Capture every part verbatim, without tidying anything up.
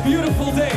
beautiful day.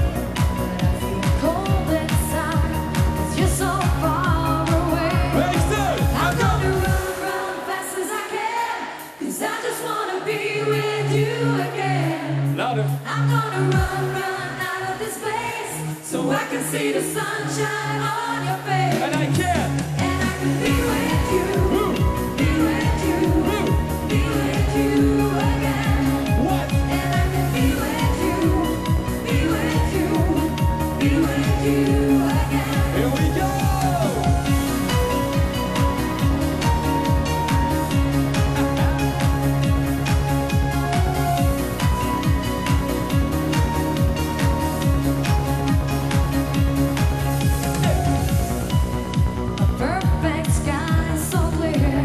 Cold inside, 'cause you're so far away. Wasted. I'm gonna run, run fast as I can, 'cause I just wanna be with you again. Louder. I'm gonna run, run out of this place, so I can see the sunshine on your face. And I can. And I can be with you, Woo. be with you, Woo. be with you again. What? And I can be with you, be with you, be with you again. Here we go. A perfect sky, so clear,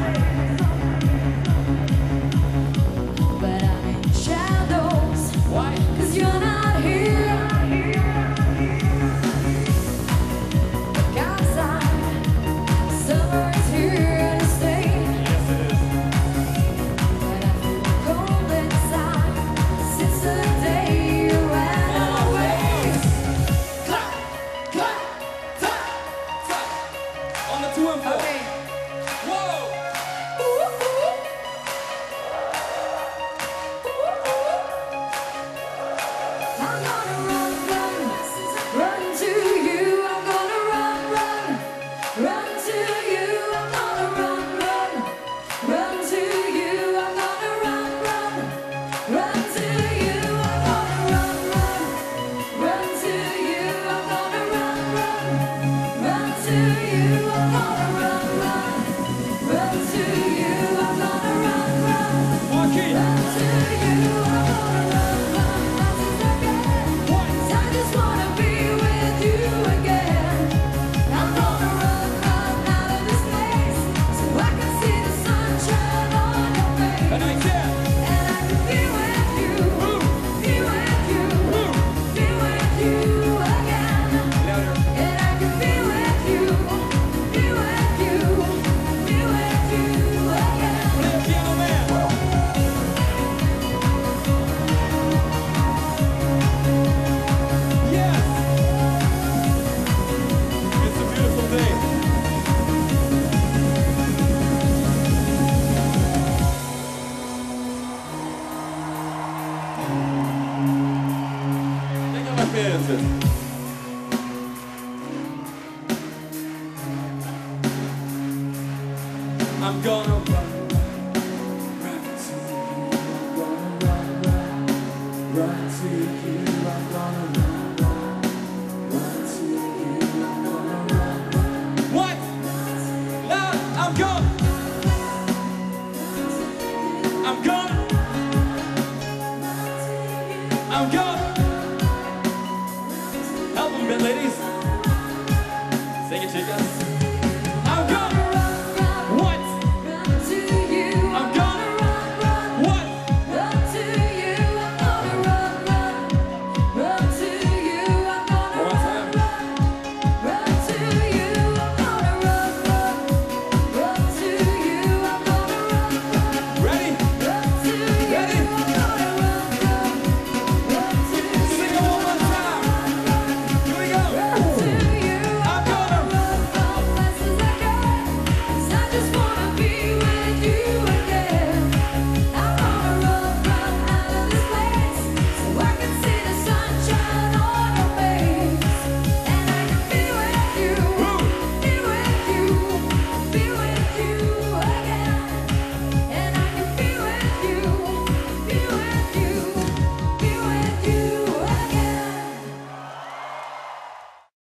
but I'm in shadows, Why? 'cause you're not here. Outside, summer is here to stay, Yes, it is. but I feel cold inside since the day you went away. Clap, clap, tap, tap. On the two and four. Okay. Whoa. I'm gonna run, run, run to you. I'm gonna run, run, run to you. I'm gonna run, run, run to you. I'm gonna run, run, run to you. I'm gonna run, run, run to you. I'm gonna run, run, run to you. I'm gonna run, run, run to you. I'm gonna run, run. Walking. Run to you, I'm gonna run, run fast as I can. What? 'Cause I just wanna be with you again. I'm gonna run, run out of this place, so I can see the sunshine on your face. And I can. And I can be with you, Woo. be with you, Woo. be with you again. Louder. And I can be with you, be with you, be with you again. Play piano man. Yes. It's a beautiful day. Take out my pants. I'm gonna run, run to you. I'm gonna run, run, run to you. I'm gonna run, run, run to you. I'm gonna run, run. What? Loud. I'm gonna. I'm gonna. I'm gonna.